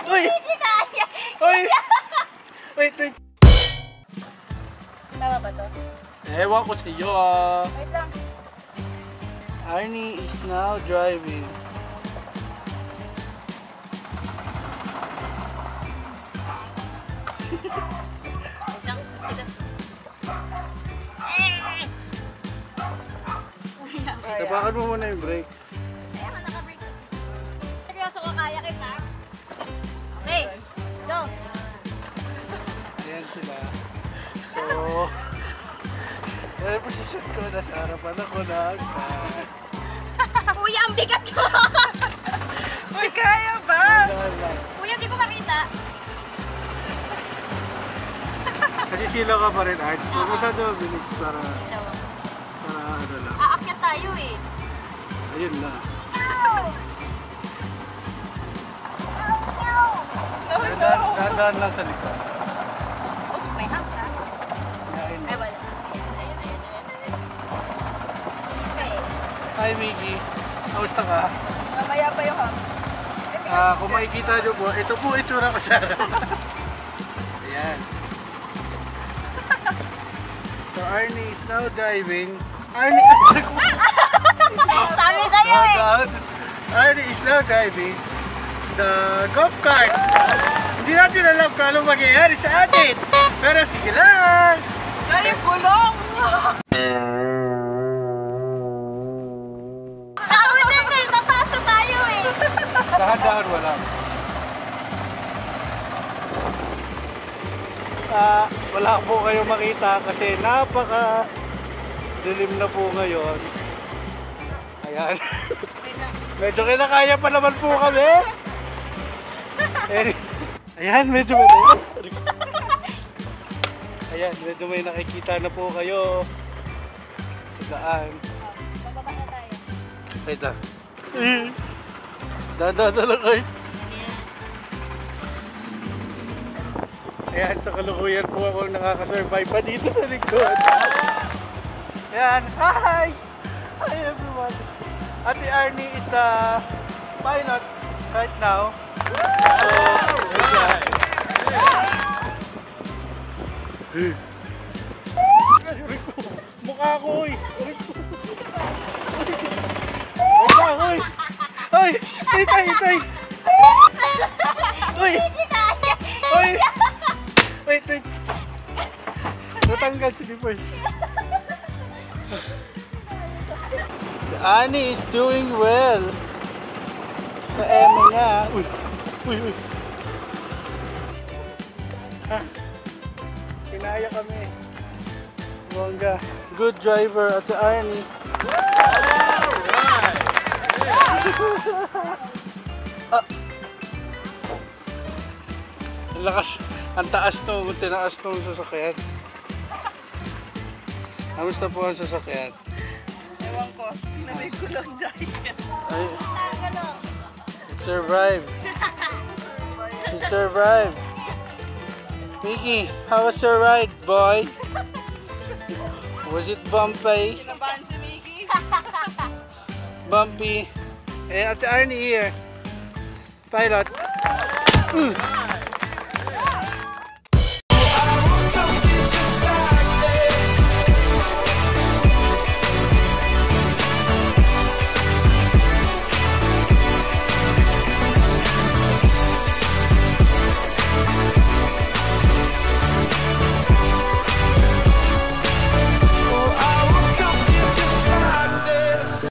Uy! Uy! Wait, wait. Tama ba to? Ewan ko sa iyo ah. Wait lang. Arnie is now driving. Wait lang. Tapakan mo muna yung brakes. Kaya ka naka-brake. Seryoso ko, kaya kita. Okay, let's go. Ayan sila. So, yan ang posisyon ko. Nasa harapan ako na. Kuya, ang bigat ko! Uy, kaya ba? Kuya, di ko makita. Kasi sila ka pa rin, Arts. So, masyado mabilis para ano lang. Aakyat tayo eh. Ayun na. Dahan lang sa likod. Oops, may humps ha? Ayun. Ay, wala. Ayun. Okay. Hi, Miggy. Kamusta ka? Mamaya pa yung humps. Kung makikita nyo po, ito po itsura ko sa harap. Ayan. So, Arnie is now driving. Arnie! Sabi sa'yo eh! Arnie is now driving the golf cart. Hindi natin alam kung anong mangyayari sa atin. Pero sige lang! Dahil gulong! Tawid din eh! Tataas na tayo eh! Dahan-dahan wala. Wala po kayo makita kasi napaka dilim na po ngayon. Ayan. Medyo kinakaya pa naman po kami. Ayan, medyo may Ayan, medyo may nakikita na po kayo sa daan. Bababa na tayo. Wait lang. Dadada lang kayo. Yes. Ayan, sa kalukuyan po ako nakakasurvive pa dito sa likod. Ayan, hi! Hi everyone! Ate Arnie is the pilot right now. Mukha ko, uy! Mukha ko, uy! Uy! Itay! Itay! Uy! Uy! Wait, wait! Natanggal si Dippers. Annie is doing well. Sa emo nga. Uy! Uy! Uy! Ha? Kinaya kami. Bongga. Good driver at the Arnie. Ang lakas. Ang taas nung tinaas nung sasakyan. Kamusta po ang sasakyan? Ewan ko, hindi na may gulong dahil. Ay, Ano? it survived. It survived. Mickey, how was your ride, boy? Was it bumpy? Kinabahan si Mickey. Bumpy. And Ate Arnie here. Pilot.